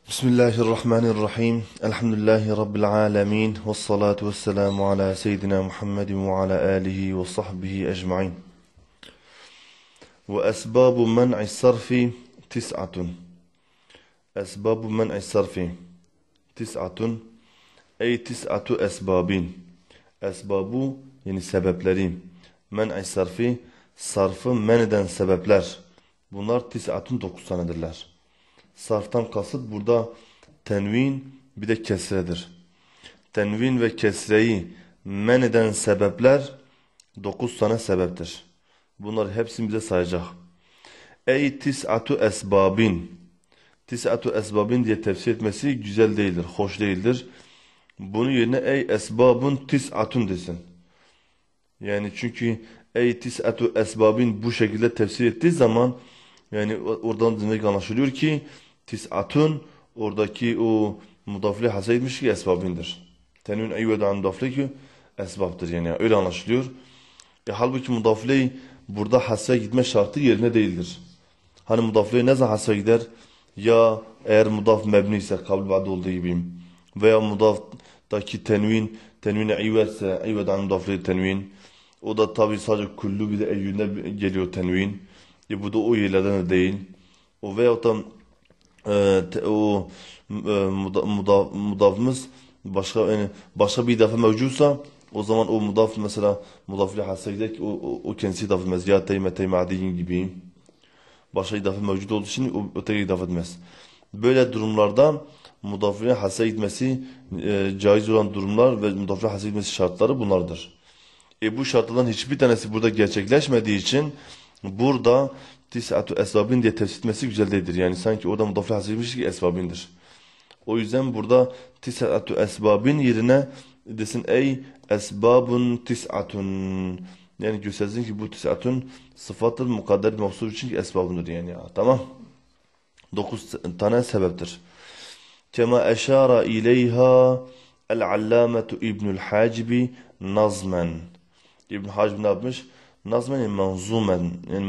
Bismillahirrahmanirrahim. Elhamdülillahi Rabbil alemin. Vessalatu vesselamu ala seyyidina Muhammedin ve ala alihi ve sahbihi ecma'in. Ve esbabu men'i sarfi tis'atun. Esbabu men'i sarfi tis'atun. Ey tis'atu esbabin. Esbabu yani sebepleri. Men'i sarfi sarfı men eden sebepler. Bunlar tis'atun 9 tanedirler. Sarftan kasıt burada tenvin bir de kesredir. Tenvin ve kesreyi men eden sebepler 9 tane sebeptir. Bunlar hepsini bize sayacak. Ey tis'atu esbabin. Tis'atu esbabin diye tefsir etmesi güzel değildir, hoş değildir. Bunun yerine ey esbabun tis'atun desin. Yani çünkü ey tis'atu esbabin bu şekilde tefsir ettiği zaman yani oradan demek anlaşılıyor ki tis'atun oradaki o mudafli hasaymış ki esbabindir. Tenvin eyyveda mudafli ki esbabdır yani öyle anlaşılıyor. Halbuki mudafli burada hasaya gitme şartı yerine değildir. Hani mudafli ne zaman hasaya gider? Ya eğer mudaf mebni ise kabul ba'de olduğu gibi veya mudaftaki tenvin eyyvedse eyyveda mudafli tenvin. O da tabi sadece kullu bir de eyyüne geliyor tenvin. Bu da o yerlerden de değil. O veyahut da mudafımız başka bir idafe mevcutsa o zaman o mudaf mesela mudafli hasre gider ki o kendisi idafe etmez. Ya teyme teyme adiyin gibi. Başka idafe mevcut olduğu için o tek idafe etmez. Böyle durumlarda mudafli hasre gitmesi caiz olan durumlar ve mudafli hasre gitmesi şartları bunlardır. Bu şartlardan hiçbir tanesi burada gerçekleşmediği için burada tis'atu esbabin diye tefsir etmesi güzel değildir. Yani sanki orada mudafli hasretmiş ki esbabindir. O yüzden burada tis'atu esbabin yerine desin ey esbabun tis'atun. Yani göstersin ki bu tis'atun sıfattır mukadder bir mevsuf için ki esbabındır yani. Tamam. 9 tane sebeptir. Kema eşara ileyha el-allametu İbnül Hacibi nazmen. İbn Hacib ne yapmış? Nazmen yani manzumen yani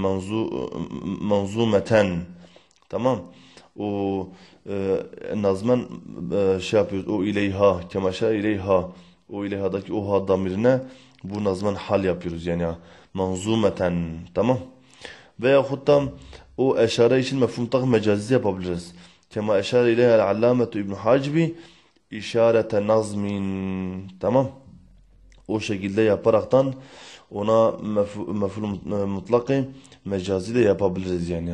manzumeten. Tamam. O nazmen şey yapıyoruz. O ileyha kemaşa ileyha. O ileyhadaki o ha damirine bu nazmen hal yapıyoruz yani manzumeten. Tamam. Veyahut da o eşare için mefhum tak mecazi yapabiliriz. Kema eşare ileyha el-allametu İbn Hacibi işarete nazmin. Tamam. O şekilde yaparaktan ona mef'ul mutlakı mecazi de yapabiliriz yani.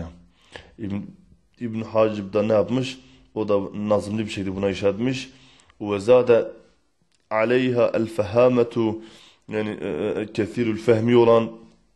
İbn Hacib da ne yapmış? O da nazımlı bir şekilde buna işaret etmiş. Ve zade aleyha el fehametu yani kethirul fehmi olan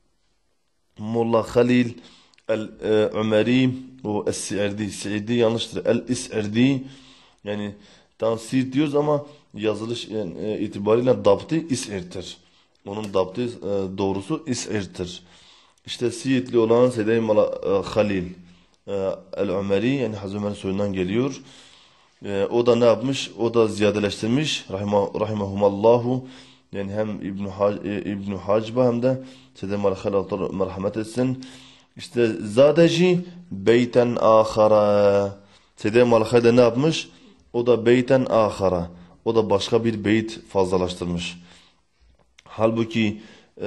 Molla Halil el-Umeri o es-Si'irdi yanlıştır. El-İs'irdi yani tam Siirt diyoruz ama yazılış itibariyle daptı İs'ir'tir. Onun daptı doğrusu İs'ir'tir. İşte Siirtli olan Seyyid Halil el-Umeri yani Hazreti Ömer'in soyundan geliyor. O da ne yapmış? O da ziyadeleştirmiş. Rahimahumallahu yani hem İbn Hacib'e hem de Seyyid Halil Allah merhamet etsin. İşte zadeci beyten ahara. Seyyid Halil ne yapmış? O da beyten ahara. O da başka bir beyt fazlalaştırmış. Halbuki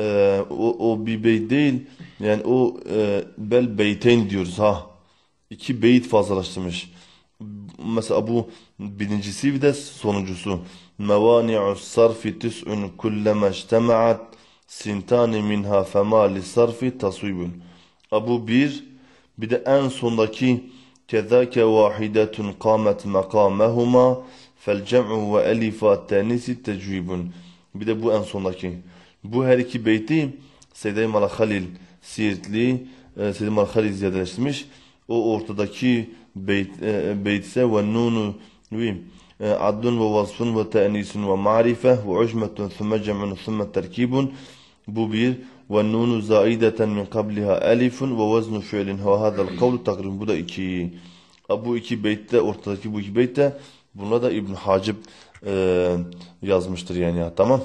o bir beyt değil. Yani o bel beyteyn diyoruz ha. 2 beyt fazlalaştırmış. Mesela bu birincisi bir de sonuncusu. Mevani'us sarfi tis'un kullama ijtema'at sintani minha fema li sarfi taswibun. Bu bir de en sondaki kezake vahidetun qamet makamehuma fel cem'u ve elifa tenisi tecvibun. Bir de bu en sondaki. Bu her iki beyti Seyyid Halil Siirtli Seyyid Halil ziyadeleştirmiş. O ortadaki beyt ise ve nunu adun ve vasfun ve te'nisun ve ma'rife ve ucmetun thumme cem'un thumme terkibun. Bu bir ve nunu zaideten min qabliha elifun ve veznu fi'lin ve hadal kavlu takribun. Bu da 2. Bu iki beytte ortadaki bu iki beytte bunlar da İbn Hacib yazmıştır yani ya. Tamam.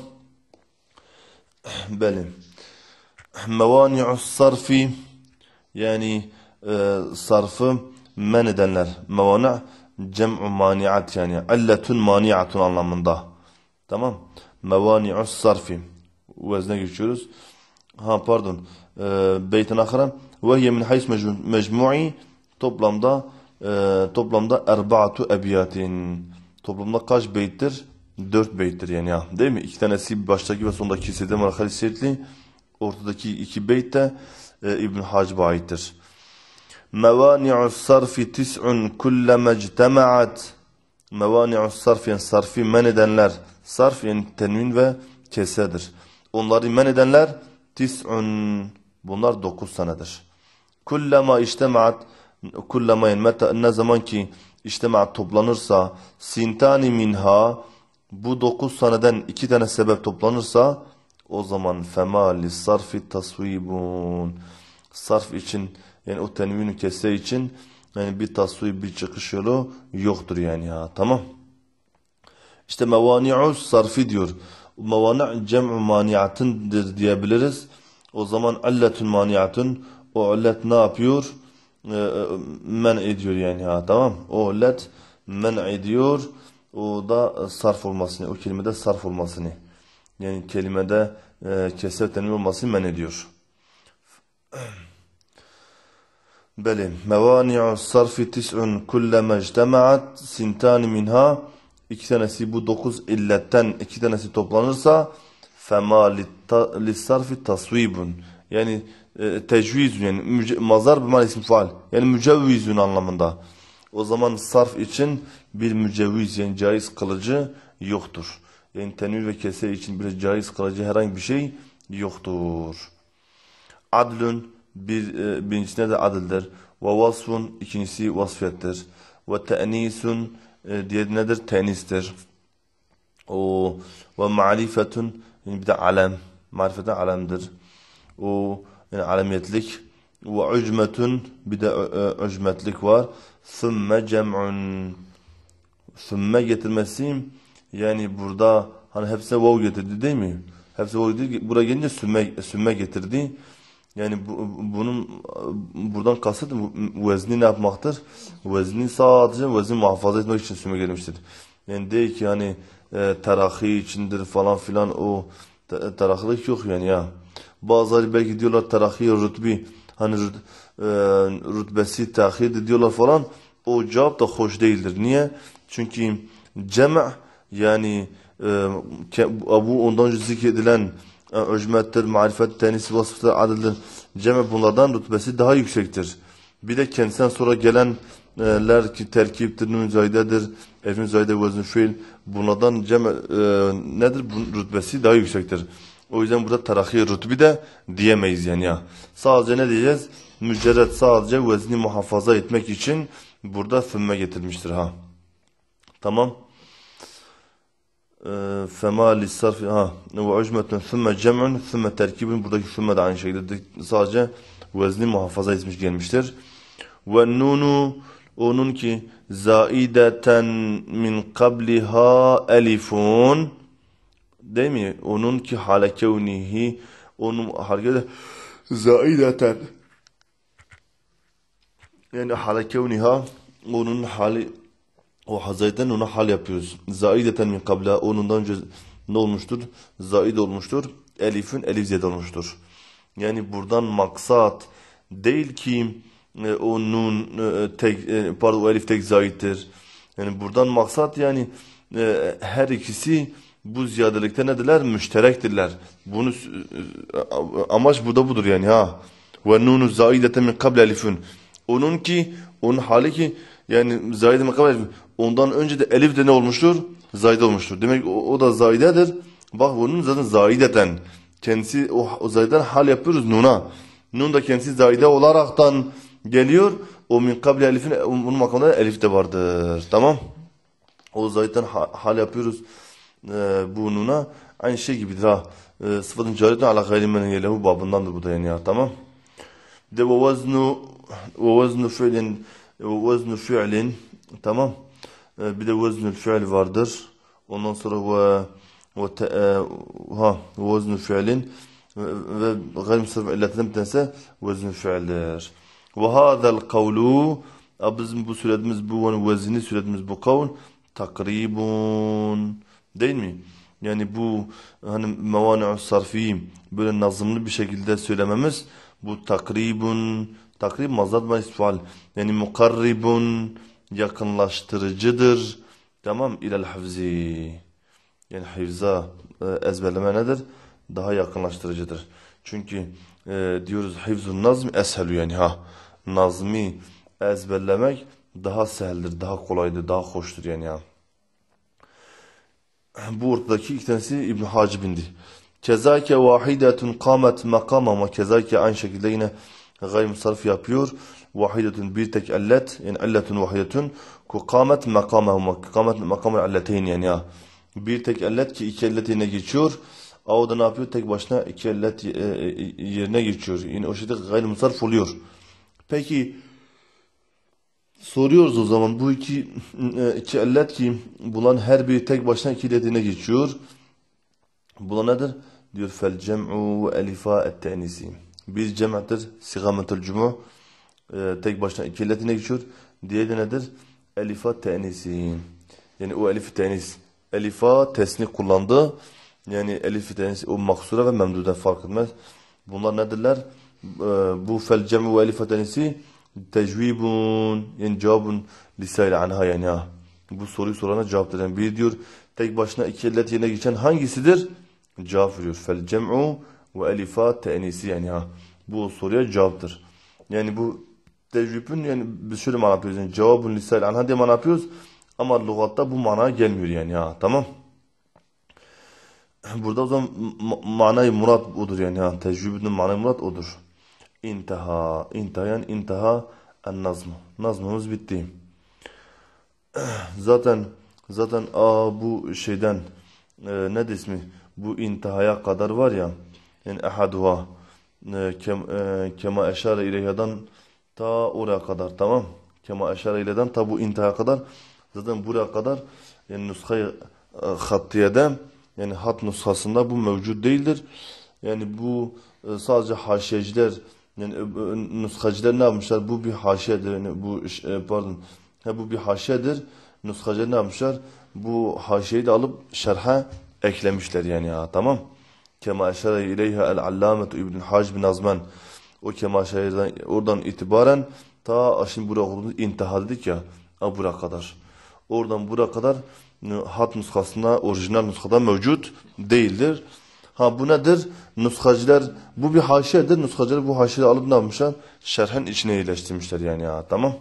Böyle. Mevani'us sarfi yani sarfı men edenler. Mevana cem'u mani'at yani illetun mani'atun anlamında. Tamam. Mevani'us sarfi. Vezne geçiyoruz. Ha pardon. Beytin ahira. Ve hiye min hays mecmu'i toplamda erba'atu ebiyatin. Toplamda kaç beyttir? 4 beyttir yani ya. Değil mi? İki tanesi baştaki ve sondaki sede merhali seyitli. Ortadaki 2 beyt de İbn Hacb'a aittir. Mevani'us sarfi tis'un kulleme ictema'at. Mevani'us sarfi yani sarfi men edenler. Sarf yani tenvin ve kesedir. Onları men edenler tis'un. Bunlar 9 tanedir. Kullema ictema'at. Kullema yani ne zaman ki ictema'at toplanırsa sintani minha bu 9 taneden 2 tane sebep toplanırsa o zaman fema lissarfi tasvibun. Sarf için yani o tenvin-i kesse için yani bir tasvib bir çıkış yolu yoktur yani ya. Tamam. İşte mevani'u sarfi diyor. Mevani' cem'u mani'atındır diyebiliriz. O zaman illetun mani'atun o illet ne yapıyor? Men ediyor yani ha. Tamam. O illet men ediyor. O da sarf olmasını, o kelimede sarf olmasını. Yani kelimede keser tenvin olmasını men ediyor. Beli. Mevani'u sarfi tis'un kulleme ictema'at sintani minha. 2 tanesi bu 9 illetten 2 tanesi toplanırsa fema lissarfi tasvibun. Yani tecvizun yani mazar bir isim faal. Yani mücevvizun anlamında. O zaman sarf için bir mücevviz yani caiz kılıcı yoktur. Yani tenvin ve kese için bir caiz kılıcı herhangi bir şey yoktur. Adlun birincisine de adildir. Ve vasfun ikincisi vasfiyettir. Ve te'nisun diğeri nedir? Tenistir. O ve marifetun yani bir de alem. Marifeten alemdir. O yani alemiyetlik. Ve ucmetun bir de ucmetlik var. Sümme cem'un. Sümme getirmesi yani burada hani hepsine vav getirdi değil mi? Hepsi vav getirdi. Buraya gelince sümme getirdi. Yani bunun buradan kasıt vezni ne yapmaktır? Vezni sadece vezni muhafaza etmek için sümme gelmiştir. Yani değil ki hani terahi içindir falan filan o terahilik yok yani ya. Bazıları belki diyorlar terahi rütbi hani rütbesi tahir diyorlar falan. O cevap da hoş değildir. Niye? Çünkü cem' yani bu ondan önce zikredilen öcmettir, marifet, tenis, vasıftır, adildir. Cem' bunlardan rütbesi daha yüksektir. Bir de kendisinden sonra gelenler ki terkiptir, nun zaydedir, efin zayde vezn fiil. Bunlardan cem' nedir? Bunun rütbesi daha yüksektir. O yüzden burada terahi rütbi de diyemeyiz yani ya. Sadece ne diyeceğiz? Mücerred sadece vezni muhafaza etmek için burada fümme getirmiştir ha. Tamam. Fema lissarfi ha ve ucmetun thumme cem'un thumme terkibun buradaki thumme de aynı şekilde sadece vezni muhafaza etmiş gelmiştir. Ve nunu onun ki zaideten min qabliha elifun değil mi? Onun ki hale kevnihi onun hareketi zaideten yani hale kevniha onun hali o hazayeten ona hal yapıyoruz. Zaideten min kabla onundan önce ne olmuştur? Zaid olmuştur. Elifün elif zed olmuştur. Yani buradan maksat değil ki o nun tek pardon o elif tek zaiddir. Yani buradan maksat yani her ikisi bu ziyadelikte nedirler? Müşterektirler. Bunu amaç burada budur yani ha. Ve nunu zaideten min kabla elifün. Onun hali ki yani zaid min kabla elifün. Ondan önce de elif de ne olmuştur? Zayide olmuştur. Demek o da zaidedir. Bak bunun zaten zaideten. Kendisi o zaideden hal yapıyoruz nuna. Nun da kendisi zaide olaraktan geliyor. O min kabli elifin bunun makamında elif de vardır. Tamam. O zaideden hal yapıyoruz bu nuna. Aynı şey gibidir ha. Sıfatın cariyetun ala gayri men yelehu babındandır bu da yani ya. Tamam. De ve veznu fi'lin tamam. Bir de veznül fi'l vardır. Ondan sonra veznül fi'lin ve gayri musarrif illetinden bir tanesi veznül fi'ldir. Ve hâzel kavlu Bizim bu söylediğimiz bu vezni söylediğimiz bu kavl takribun değil mi? Yani bu hani mevani'u sarfi böyle nazımlı bir şekilde söylememiz bu takribun takrib mazad ve istifal yani mukarribun yakınlaştırıcıdır. Tamam ilal hafzi. Yani hafıza ezberleme nedir? Daha yakınlaştırıcıdır. Çünkü diyoruz hifzun nazm eshelü yani nazmi ezberlemek daha seheldir, daha kolaydır, daha hoştur yani Bu ortadaki iki tanesi İbn Hacib'indi. Kezake vahidetun kamet makama ama kezake aynı şekilde yine gayrimusarrif yapıyor. Vahidetun bir tek ellet yani elletun vahidetun ku kamet makama kamet makama elleteyn yani Bir tek ellet ki iki ellet yerine geçiyor. O da ne yapıyor? Tek başına iki ellet yerine geçiyor. Yine o şekilde gayrimusarrif oluyor. Peki soruyoruz o zaman bu iki ellet ki bulan her biri tek başına iki elletine geçiyor. Bu nedir? Diyor fel cem'u ve elifa et-tenisi. Bir cem'tir sigametul cumu tek başına iki elletine geçiyor. Diğeri nedir? Elifa tenisi. Yani o elif tenis. Elifa tesni kullandı. Yani elif tenis o maksura ve memduda fark etmez. Bunlar nedirler? Bu fel cem'u ve elifa tenisi tecvibun yani cevabun lisayla anha yani bu soruyu sorana cevap veren bir diyor tek başına iki ellet yerine geçen hangisidir? Cevap veriyor. Fel cem'u ve elifa tenisi yani bu soruya cevaptır. Yani bu tecvibün yani biz şöyle mana yapıyoruz yani cevabun lisayla anha diye mana yapıyoruz ama lügatta bu mana gelmiyor yani tamam. Burada o zaman manayı murat odur yani tecvibinin manayı murat odur. İntaha. İntahayan intaha en nazm. Nazmımız bitti. Zaten bu şeyden ne de ismi? Bu intihaya kadar var ya yani ehaduha kema eşare ileyhadan ta oraya kadar tamam. Kema eşare ileyhadan ta bu intihaya kadar zaten buraya kadar yani nuskayı hattiyede yani hat nuskasında bu mevcut değildir. Yani bu sadece haşiyeciler yani nuskacılar ne yapmışlar? Bu bir haşiyedir. Yani bu bu bir haşiyedir. Nuskacılar ne yapmışlar? Bu haşiyeyi de alıp şerhe eklemişler yani tamam. Kema eşere ileyha el-allametu İbn Hacib Nazmen. O kema eşereden oradan itibaren ta şimdi buraya olduğumuz intiha dedik ya. Buraya kadar. Oradan buraya kadar hat nuskasında orijinal nuskada mevcut değildir. Bu nedir? Nuskacılar bu bir haşiyedir. Nuskacılar bu haşiyeyi alıp ne yapmışlar? Şerhen içine yerleştirmişler yani tamam.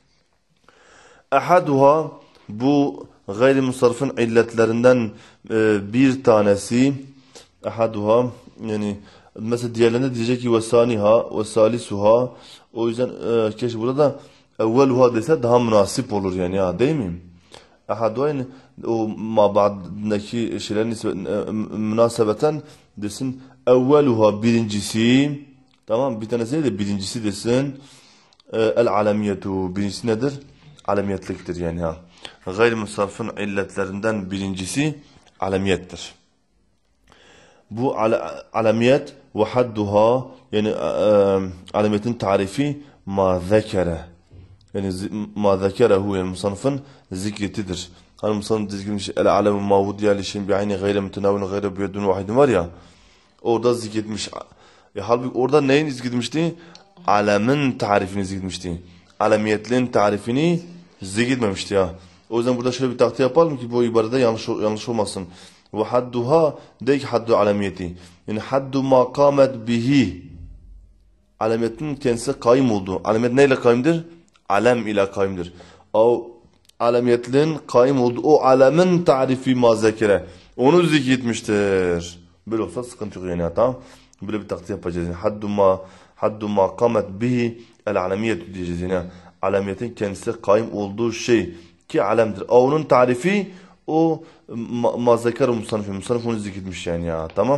Ehaduha bu gayrimusarrifin illetlerinden bir tanesi. Ehaduha yani mesela diğerlerinde diyecek ki vesaniha ve salisuha o yüzden keşke burada evveluha dese daha münasip olur yani değil mi? Ehaduha yani o mabadındaki şeylerin münasebeten desin evveluha birincisi tamam bir tanesi de birincisi desin el alamiyetu birincisi nedir? Alamiyetliktir yani Gayrimusarrifin illetlerinden birincisi alamiyettir. Bu alamiyet ve hadduha yani alamiyetin tarifi ma zekere yani ma zekerehu yani musannifın zikretidir. Hani musannif zikretmiş el alemu ma vudiya li şeyin bi'ayni gayre mütenavin gayre biyedun vahidin var ya orada zikretmiş. Halbuki orada neyin zikretmişti? Alemin tarifini zikretmişti. Alamiyetlerin tarifini zikretmemişti O yüzden burada şöyle bir taktiği yapalım ki bu ibarede yanlış olmasın. Ve hadduha de ki haddu alamiyeti. Yani haddu ma kamet bihi. Alamiyetin kendisi kaim oldu. Alamiyet neyle kaimdir? Alem ile kaimdir. O alamiyetlerin kaim oldu. O alemin tarifi ma zekere. Onu zikretmiştir. Böyle olsa sıkıntı yok yani tamam. Böyle bir taktiği yapacağız. Yani haddu ma kamet bihi el alamiyet diyeceğiz yani. Alamiyetin kendisi kaim olduğu şey ki alemdir. Onun tarifi o mazekar musannif. Musannif onu zikretmiş yani tamam.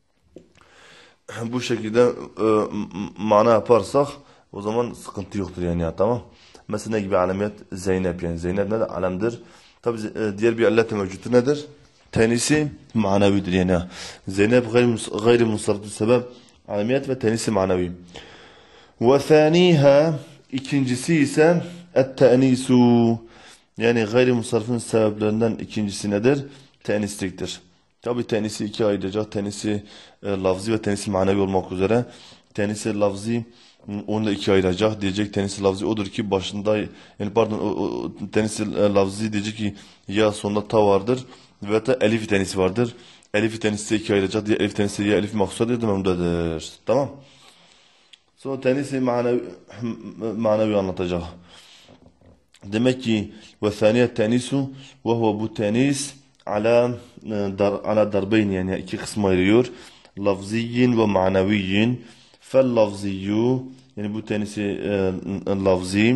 Bu şekilde mana yaparsak o zaman sıkıntı yoktur yani tamam. Mesela ne gibi alamiyet? Zeynep yani. Zeynep ne de alemdir. Tabi diğer bir illet mevcutu nedir? Tenisi manevidir yani. Zeynep gayri musarrif sebep alamiyet ve tenisi manevi. Ve thaniha ikincisi ise Et-te'nisu. Yani gayrimusarrifin sebeplerinden ikincisi nedir? Te'nisliktir. Tabi tenisi ikiye ayıracak. Tenisi lafzi ve tenisi manevi olmak üzere. Tenisi lafzi onu da ikiye ayıracak. Diyecek tenisi lafzi odur ki başında, yani pardon, tenisi lafzi diyecek ki ya sonunda ta vardır ve da elif tenisi vardır. Elif tenisi ikiye ayıracak diye elif tenisi ya elif maksusadır memdudadır. Tamam. Sonra tenisi manevi anlatacak. Demek ki ve thaniye tenisu ve huve bu tenis ala darbeyn, yani iki kısma ayırıyor. Lafziyin ve maneviyin. Fel lafziyyu, yani bu tenisi lafzi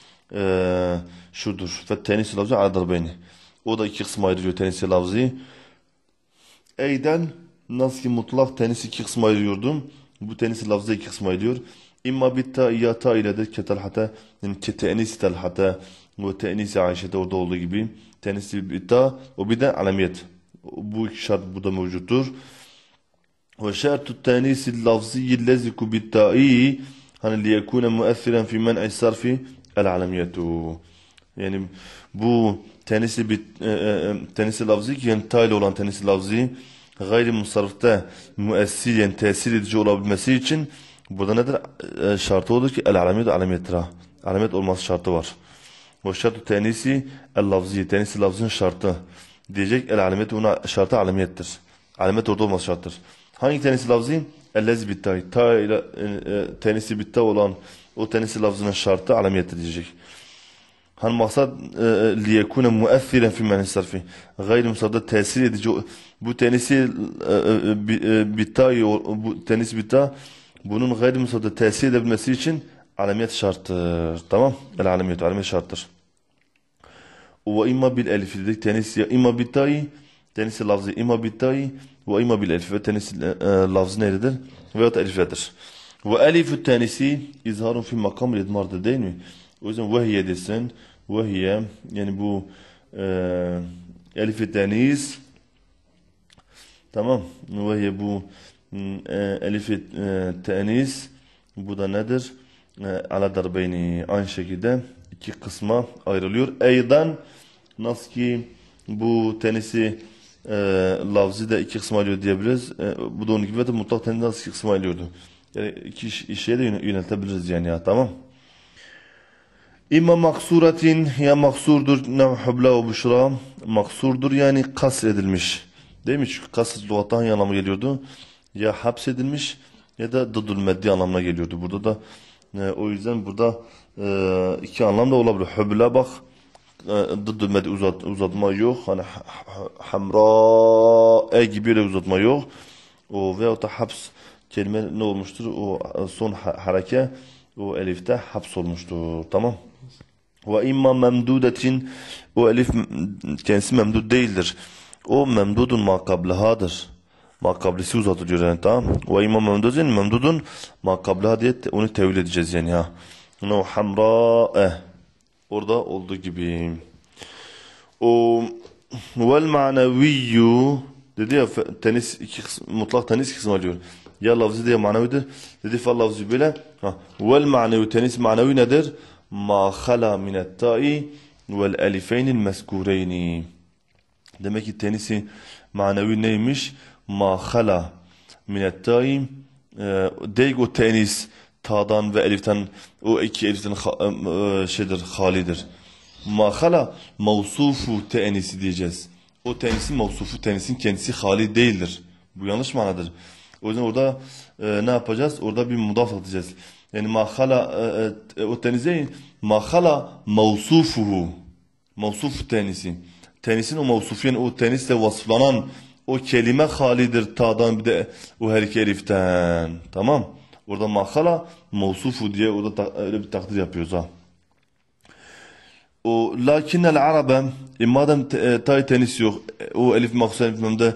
şudur. Fel tenisi lafzi ala darbeyni. O da iki kısma ayırıyor tenisi lafzi. Eyden nasıl ki mutlak tenisi iki kısma ayırıyordum. Bu tenisi lafzi iki kısma ayırıyor. İmma bitta ya ta iledir ketelhate, yani ketenisi telhate ve tenisi Ayşe'de orada olduğu gibi tenisi bitta o bir de alamiyet. Bu iki şart burada mevcuttur. Ve şartu tenisi lafzi leziku bitta'i hani liyekune müessiren fi men'i sarfi el alamiyetu. Yani bu tenisi lafzi ki yani ta ile olan tenisi lafzi gayri musarrıfta müessir, yani tesir edici olabilmesi için burada nedir? Şartı odur ki el alamiyet alamiyettir. Alamet olması şartı var. Ve şartı tenisi el lafzi, tenisi lafzın şartı. Diyecek el alamet, ona şartı alamiyettir. Alamet orada olması şarttır. Hangi tenisi lafzi? Ellezi bitta'yı. Ta ile tenisi bitta olan o tenisi lafzının şartı alamiyettir diyecek. Han maksat liyekune müessiren fi men'i sarfi. Gayri musarrıfta tesir edici, bu tenisi bitta'yı, bu tenis bitta bunun gayri musarrıfta tesir edebilmesi için alamiyet şarttır. Tamam? El alamiyet, alamiyet şarttır. Ve imma bil elif dedik. Tenis ya imma bitta'yı, tenisi lafzı imma bitta'yı ve imma bil elif, ve tenisi lafzı neredir? Veyahut elifledir. Ve elifü tenisi izharun fi makam idmardır değil mi? O yüzden vehiye desin. Vehiye, yani bu elif-i tenis, tamam. Vehiye bu elif-i tenis, bu da nedir? Ala darbeyni, aynı şekilde iki kısma ayrılıyor. Eydan nasıl ki bu tenisi lafzi de iki kısma ayrılıyor diyebiliriz. Bu da onun gibi de mutlak tenis nasıl iki kısma ayrılıyordu. Yani iki şeye de yöneltebiliriz yani ya, tamam. İmma maksuratin, ya maksurdur ne hubla ve büşra, maksurdur yani kasredilmiş. Değil mi? Çünkü kasr lügatta hangi anlamı geliyordu? Ya hapsedilmiş ya da dıddül meddi anlamına geliyordu. Burada da o yüzden burada iki anlam da olabilir. Hubla bak, dıddül meddi uzatma yok. Hani hamra gibi öyle uzatma yok. O veyahut da haps kelime ne olmuştur? O son hareke o elifte haps olmuştur. Tamam. Ve imma memdudetin, o elif kendisi memdud değildir. O memdudun makablahadır. Makablisi uzatılıyor yani, tamam. Ve imma memdudun, memdudun makablaha diye onu tevil edeceğiz yani ha. No hamra orada olduğu gibi. O vel maneviyyu dedi ya, tenis iki mutlak tenis kısmı alıyor. Ya lafzı diye manevidir. Dedi fa lafzı böyle. Vel manevi tenis manevi nedir? Ma khala minet ta'i vel elifeynil meskureyni. Demek ki tenisi manevi neymiş? Ma khala minet ta'i, değil o tenis ta'dan ve eliften, o iki eliften şeydir, halidir. Ma khala mevsufu tenisi diyeceğiz. O tenisin mevsufu, tenisin kendisi hali değildir. Bu yanlış manadır. O yüzden orada ne yapacağız? Orada bir mudaf atacağız. Yani mahala o tenize mahala mevsufuhu, mevsufu tenisi. Tenisin o mevsufu, yani o tenisle vasıflanan o kelime halidir ta'dan bir de o her iki eliften. Tamam. Orada mahala mevsufu diye orada öyle bir takdir yapıyoruz ha. O lakinnel arabe madem tay tenis yok, o elif mahsus elifimde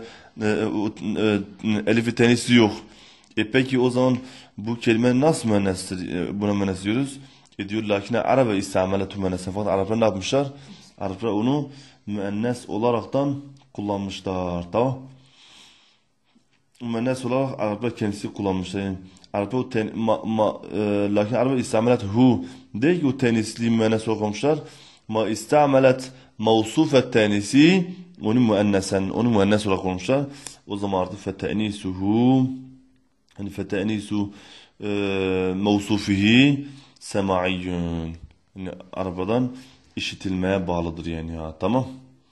elifi tenisi yok. Peki o zaman bu kelime nasıl müennestir? Buna müennes diyoruz. Diyor lakin Arabe istameletu müennes. Fakat Araplar ne yapmışlar? Araplar onu müennes olaraktan kullanmışlar. Tamam. Müennes olarak Araplar kendisi kullanmışlar. Yani Arap'ta o lakin Arap'ta istamelet hu değil ki o tenisli müennes okumuşlar. Ma istamelet mevsufet tenisi onu müennesen, onu müennes olarak okumuşlar. O zaman artık fetenisuhu hani fetenisu mevsufihi sema'iyyun. Yani Arap'dan işitilmeye bağlıdır yani ya. Tamam.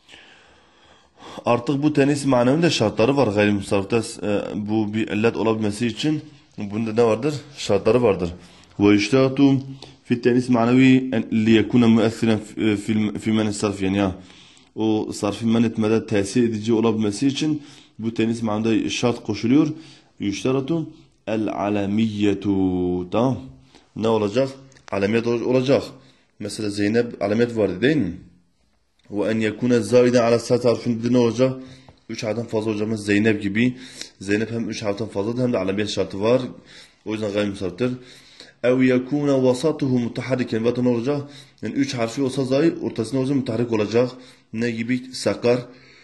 Artık bu tenis manevi de şartları var gayrimüsafirte bu bir illet olabilmesi için bunda ne vardır? Şartları vardır. Ve iştihatu fi tenis manevi li yekuna müessiren fi men sarf yani ya. O sarfı men etmede tesir edici olabilmesi için bu tenis manevide şart koşuluyor. Iştihatu el alamiyyetu. Tamam. Ne olacak? Alamiyet olacak. Mesela Zeynep alamet vardı değil mi? Ve en yekune zaiden ala saat harfinde ne olacak? 3 harften fazla hocamız Zeynep gibi. Zeynep hem 3 harften fazladır hem de alamiyet şartı var. O yüzden gayrimüsafirdir. Ev yekune vasatuhu mutaharriken. Ve ne olacak? Yani 3 harfi olsa zayi ortasında olacak mutaharrik olacak. Ne gibi? Sakar.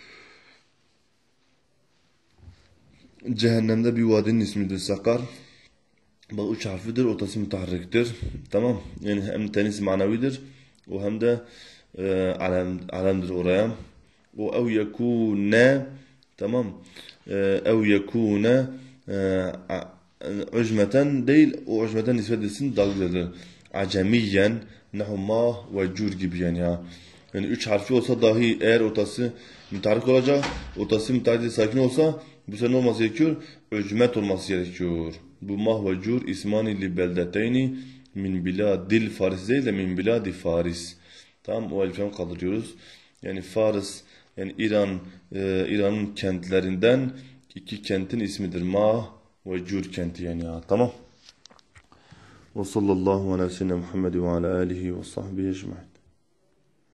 Cehennemde bir vadinin ismidir Sakar. Bak 3 harfidir, ortası mutaharriktir. Tamam. Yani hem tenis manavidir. O hem de alemdir oraya. O ev yekune tamam. Ev yekune ucmeten değil. O ucmeten nispet edilsin dalgalıdır. Acemiyen nehu ma ve cur gibi yani ya. Yani 3 harfi olsa dahi eğer ortası mütaharrik olacak. Ortası mütaharrik sakin olsa bu sefer ne olması gerekiyor? Ucmet olması gerekiyor. Bu mah ve cur ismani li beldeteyni min biladil Faris değil de min biladi Faris. Tamam o elifleri kaldırıyoruz. Yani Faris yani İran'ın kentlerinden 2 kentin ismidir. Mah ve Cur kenti yani ya. Tamam. Ve sallallahu aleyhi ve sellem Muhammed ve ala alihi ve sahbihi ecmaîn.